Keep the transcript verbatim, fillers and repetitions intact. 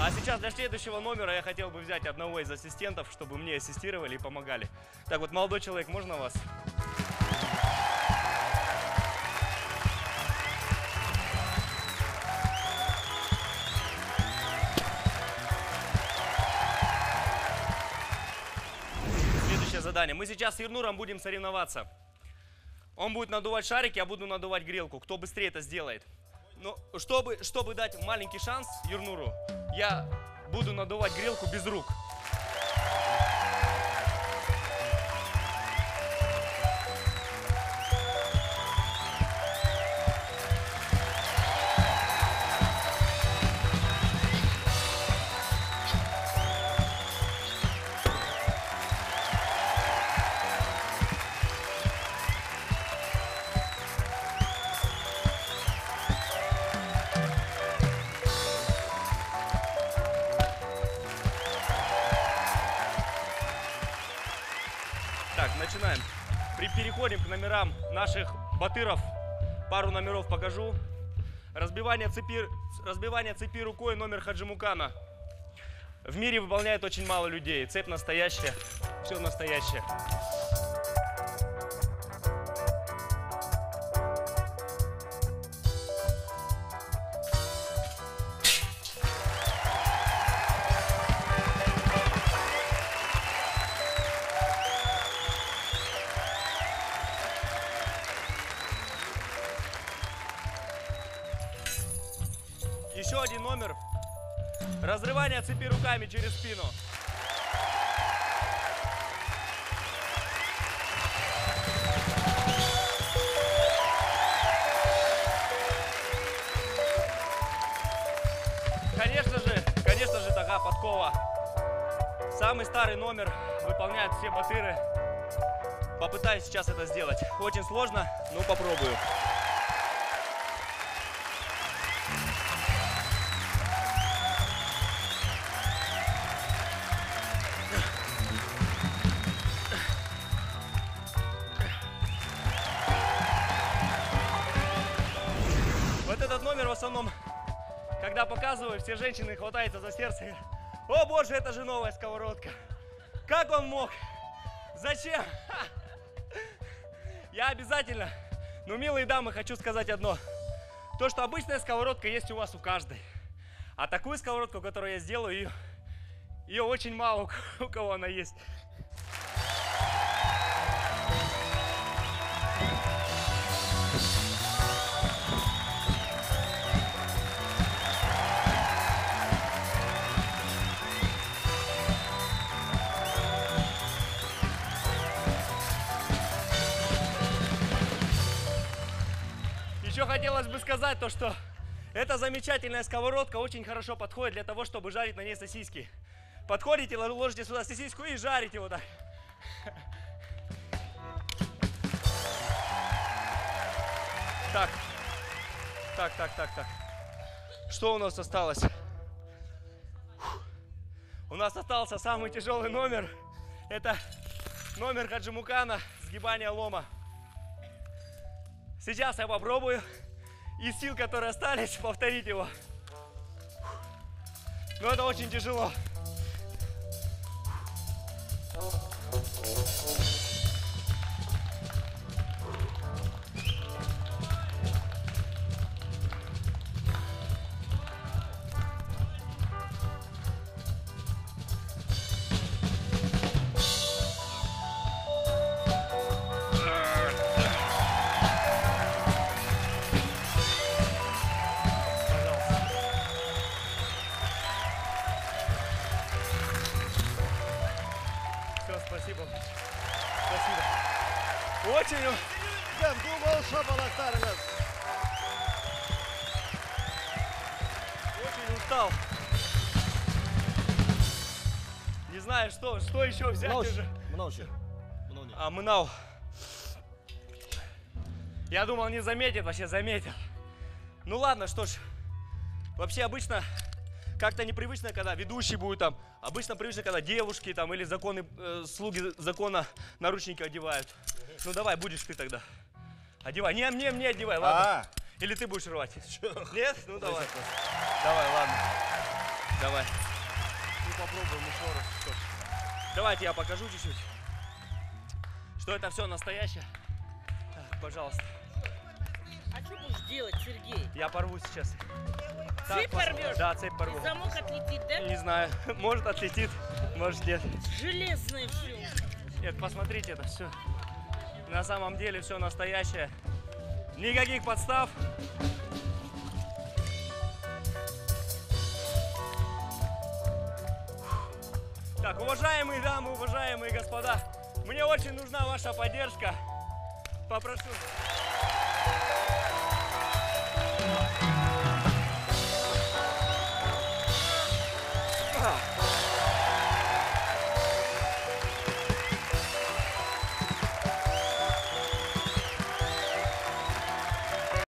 А сейчас для следующего номера я хотел бы взять одного из ассистентов, чтобы мне ассистировали и помогали. Так вот, молодой человек, можно вас? Следующее задание. Мы сейчас с Ернуром будем соревноваться. Он будет надувать шарики, я буду надувать грелку. Кто быстрее это сделает? Но чтобы, чтобы дать маленький шанс Ернуру, я буду надувать грелку без рук. Начинаем. Переходим к номерам наших батыров. Пару номеров покажу. Разбивание цепи, разбивание цепи рукой, номер Хаджимукана. В мире выполняет очень мало людей. Цепь настоящая, все настоящее. Еще один номер. Разрывание цепи руками через спину. Конечно же, конечно же, такая подкова. Самый старый номер, выполняют все батыры. Попытаюсь сейчас это сделать. Очень сложно, но попробую. Номер в основном, когда показываю, все женщины хватаются за сердце и говорят: о боже, это же новая сковородка. Как он мог? Зачем? Ха! Я обязательно, ну, милые дамы, хочу сказать одно. То, что обычная сковородка есть у вас у каждой. А такую сковородку, которую я сделаю, ее, ее очень мало у кого она есть. Еще хотелось бы сказать то, что эта замечательная сковородка очень хорошо подходит для того, чтобы жарить на ней сосиски. Подходите, ложите сюда сосиску и жарите вот так. Так, так, так, так, так. Что у нас осталось? У нас остался самый тяжелый номер. Это номер Хаджимукана, сгибание лома. Сейчас я попробую из сил, которые остались, повторить его. Но это очень тяжело. Спасибо. Спасибо. Очень... Очень устал. Не знаю, что, что еще взять Много, уже. Много. А, мынау. Я думал, не заметит, вообще заметил. Ну ладно, что ж. Вообще обычно... Как-то непривычно, когда ведущий будет там. Обычно привычно, когда девушки там или законы, э, слуги закона наручники одевают. Ну давай, будешь ты тогда. Одевай. Не, мне, мне одевай, ладно? А -а -а. Или ты будешь рвать? Нет? Ну давай. Давай, ладно. Давай. Ну попробуем еще раз. Что ж. Давайте я покажу чуть-чуть, что это все настоящее. Так, пожалуйста. А что будешь делать, Сергей? Я порву сейчас. Цепь пос... порвешь? Да, цепь порву. И замок отлетит, да? Не знаю. Может отлетит, может нет. Железное все. Нет, посмотрите, это все. На самом деле все настоящее. Никаких подстав. Так, уважаемые дамы, уважаемые господа, мне очень нужна ваша поддержка. Попрошу. Ah.